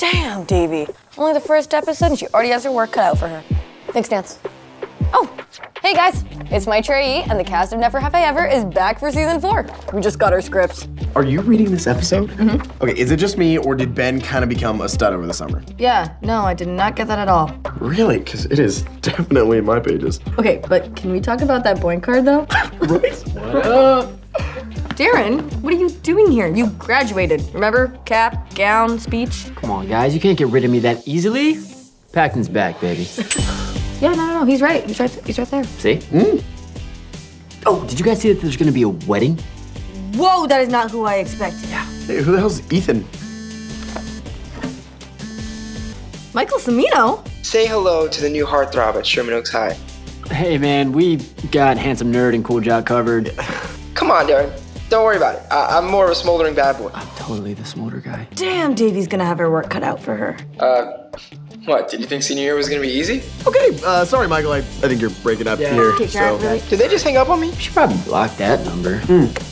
Damn, Davy. Only the first episode and she already has her work cut out for her. Thanks, Nance. Oh, hey guys. It's my Trey, and the cast of Never Have I Ever is back for season 4. We just got our scripts. Are you reading this episode? Mm-hmm. Okay, is it just me, or did Ben kind of become a stud over the summer? Yeah, no, I did not get that at all. Really? Because it is definitely in my pages. Okay, but can we talk about that point card though? Right? What up? Darren, what are you doing here? You graduated, remember? Cap, gown, speech. Come on, guys, you can't get rid of me that easily. Paxton's back, baby. Yeah, no, he's right. He's right there. See? Oh, did you guys see that there's gonna be a wedding? Whoa, that is not who I expected. Yeah. Hey, who the hell's Ethan? Michael Cimino? Say hello to the new heartthrob at Sherman Oaks High. Hey, man, we got Handsome Nerd and Cool Jock covered. Come on, Darren. Don't worry about it. I'm more of a smoldering bad boy. I'm totally the smolder guy. Damn, Davy's gonna have her work cut out for her. What, did you think senior year was gonna be easy? Okay, sorry, Michael. I think you're breaking up here. Okay, Garrett, so. really? Did they just hang up on me? You should probably block that number.